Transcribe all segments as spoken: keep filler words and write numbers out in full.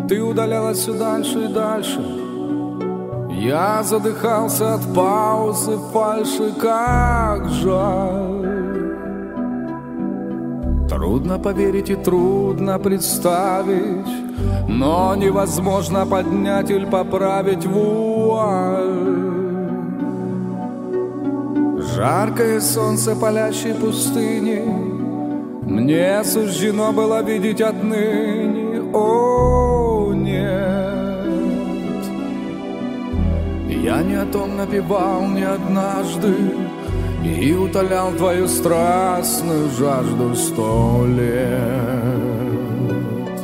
Ты удалялась все дальше и дальше. Я задыхался от паузы, фальши, как жаль. Трудно поверить и трудно представить, но невозможно поднять или поправить вуаль. Жаркое солнце палящей пустыни мне суждено было видеть отныне. О, нет, я не о том напевал ни однажды и утолял твою страстную жажду сто лет.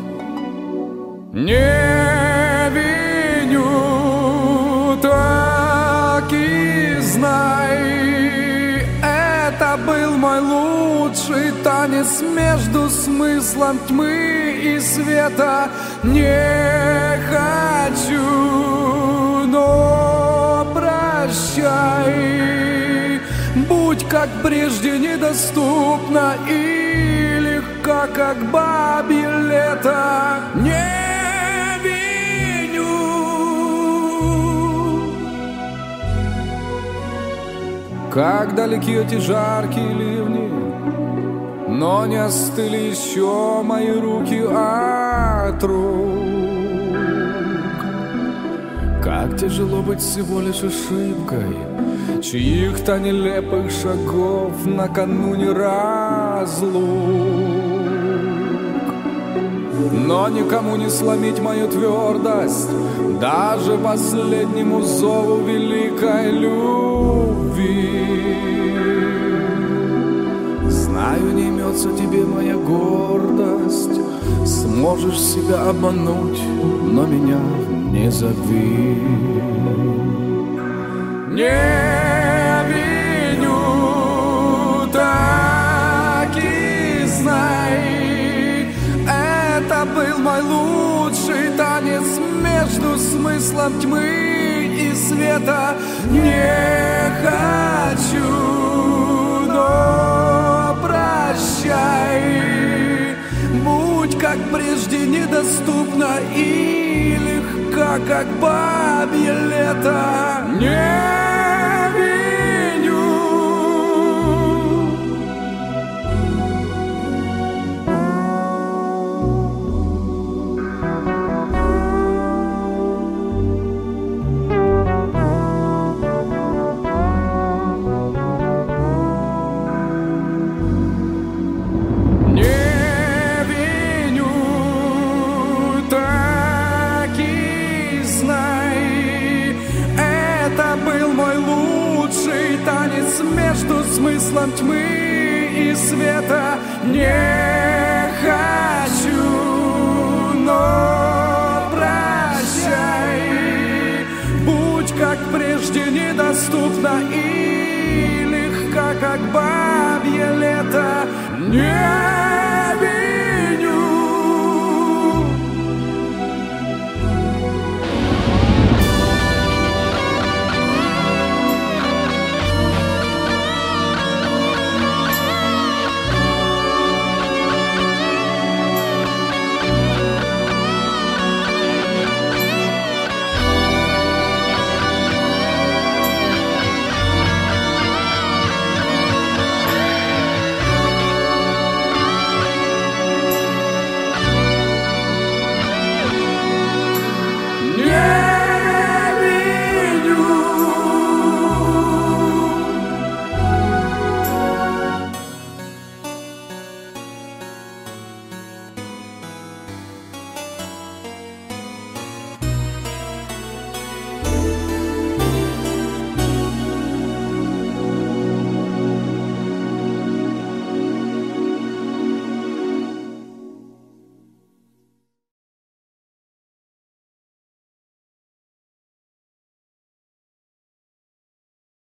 Не виню, так и знай, это был мой лучший танец между смыслом тьмы и света. Не хочу, но прощай. Будь как прежде недоступна и легка, как бабье лето. Не виню. Как далеки эти жаркие ливни, но не остыли еще мои руки от рук. Как тяжело быть всего лишь ошибкой чьих-то нелепых шагов накануне разлук. Но никому не сломить мою твердость, даже последнему зову великой любви. Знаю, не имется тебе моя гордость, сможешь себя обмануть, но меня не зови. Не виню, так и знай, это был мой лучший танец между смыслом тьмы и света. Не хочу, но прощай. Будь как прежде недоступна и легка, как бабье лето. Не между смыслом тьмы и света. Не хочу, но прощай. Будь как прежде недоступна и легка, как бабье лето. Не